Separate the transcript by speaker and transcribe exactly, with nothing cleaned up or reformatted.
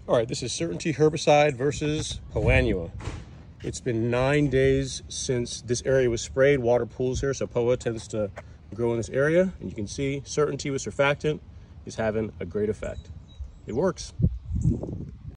Speaker 1: All right, this is Certainty herbicide versus Poa Annua. It's been nine days since this area was sprayed. Water pools here, so Poa tends to grow in this area. And you can see Certainty with surfactant is having a great effect. It works.